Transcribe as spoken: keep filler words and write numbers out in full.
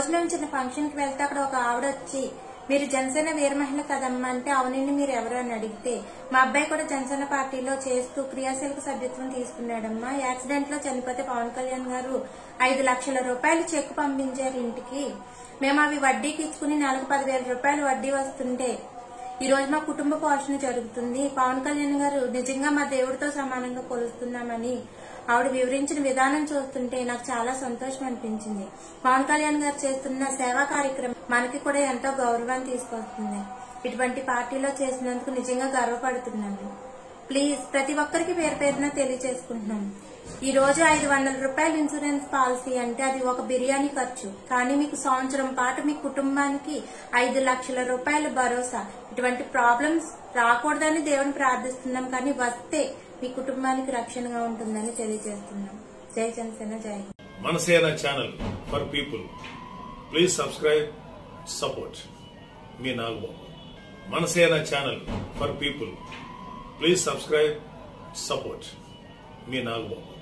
రోజు మేము చిన్న ఫంక్షన్ కి వెళ్తే అక్కడ ఒక ఆవిడ వచ్చి మీరు జనసేన వీర మహిళ కదమ్మా అంటే అవునండి మీరు ఎవరు అని అడిగితే మా అబ్బాయి కూడా జనసేన పార్టీలో చేస్తూ క్రియాశీలక సభ్యత్వం తీసుకున్నాడమ్మా, యాక్సిడెంట్ లో చనిపోతే పవన్ కళ్యాణ్ గారు ఐదు లక్షల రూపాయలు చెక్ పంపించారు ఇంటికి, మేము అవి వడ్డీకి ఇచ్చుకుని నెలకు పదివేల రూపాయలు వడ్డీ వస్తుంటే ఈ రోజు మా కుటుంబ పోషణ జరుగుతుంది, పవన్ కళ్యాణ్ గారు నిజంగా మా దేవుడితో సమానంగా కొలుస్తున్నామని ఆవిడ వివరించిన విధానం చూస్తుంటే నాకు చాలా సంతోషం అనిపించింది. పవన్ కళ్యాణ్ గారు చేస్తున్న సేవా కార్యక్రమం మనకి కూడా ఎంతో గౌరవాన్ని తీసుకొస్తుంది. ఇటువంటి పార్టీలో చేసినందుకు నిజంగా గర్వపడుతున్నాను. ప్లీజ్ ప్రతి ఒక్కరికి పేరు పేరున తెలియజేసుకుంటున్నాం. ఈ రోజు ఐదు వందల రూపాయల ఇన్సూరెన్స్ పాలసీ అంటే అది ఒక బిర్యానీ ఖర్చు, కానీ మీకు సంవత్సరం పాటు మీ కుటుంబానికి ఐదు లక్షల రూపాయల భరోసా. ఇటువంటి ప్రాబ్లమ్స్ రాకూడదని దేవుని ప్రార్థిస్తున్నాం, కానీ వస్తే మీ కుటుంబానికి రక్షణగా ఉంటుందని తెలియజేస్తున్నాం. జై జనసేన, జై Manasena channel for people. Please subscribe, support మీ Nagababu. Manasena channel for people. Please subscribe, support మీ నాగబాబు.